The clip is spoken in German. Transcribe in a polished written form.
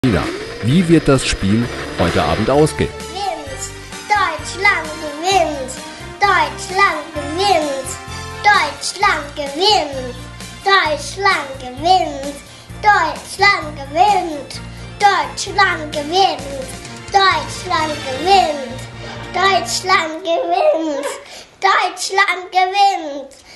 Nina, wie wird das Spiel heute Abend ausgehen? Deutschland gewinnt! Deutschland gewinnt! Deutschland gewinnt! Deutschland gewinnt! Deutschland gewinnt! Deutschland gewinnt! Deutschland gewinnt! Deutschland gewinnt! Deutschland gewinnt!